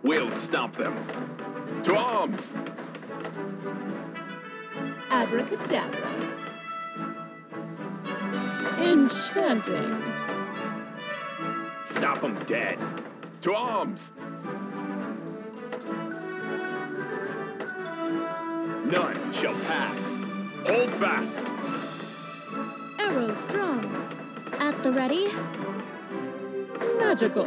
We'll stop them. To arms! Abracadabra. Enchanting. Stop them dead. To arms! None shall pass. Hold fast. Arrows drawn. At the ready. Magical.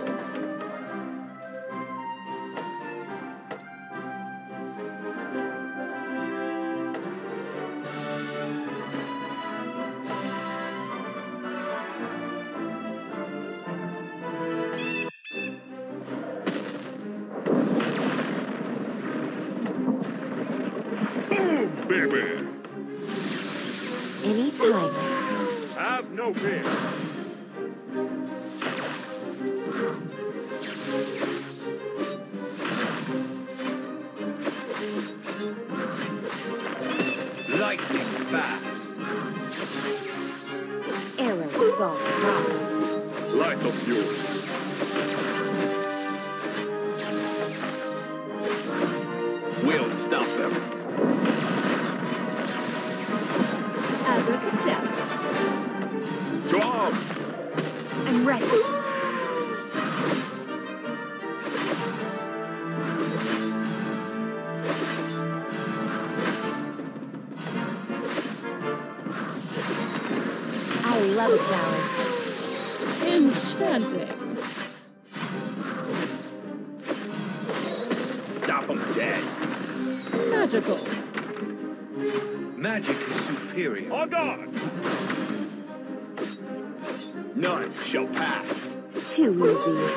Boom, baby! Anytime. Have no fear. Lightning fast. Arrows soft top. Light of yours. We'll stop them. Abracadabra. To arms! I'm ready. I love a challenge. Enchanting. Stop them dead. Magical. Magic is superior. On guard! None shall pass. Too easy.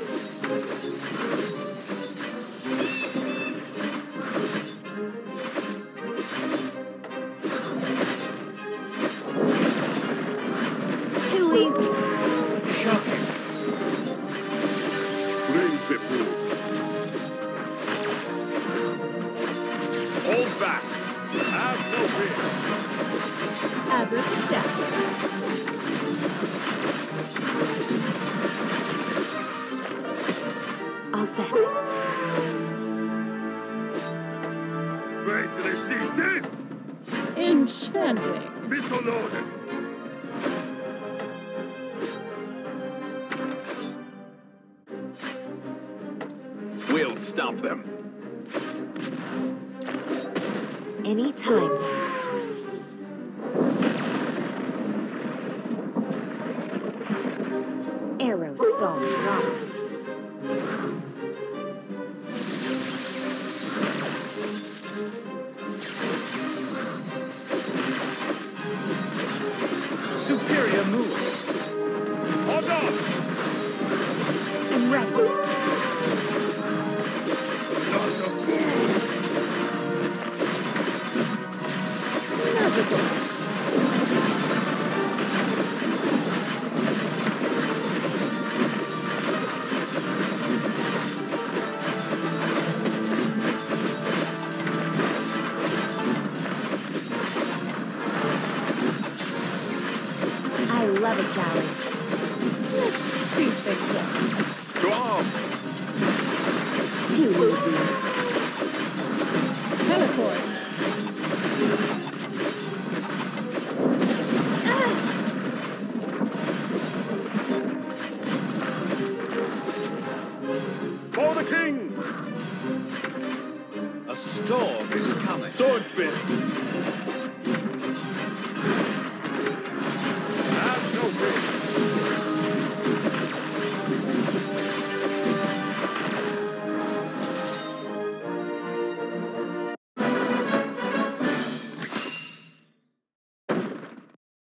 Too easy. Shocking. Principle. Hold back. Have no fear. Abracadabra. All set. Wait till they see this! Enchanting. Missile loaded. We'll stop them. Anytime. Arrows soft rocks. Superior move. Hold on! I'm ready. Not a fool! Magical. I love a challenge. Let's speed things up. To arms! Too easy. Teleport. For the king! A storm is coming. Sword spin.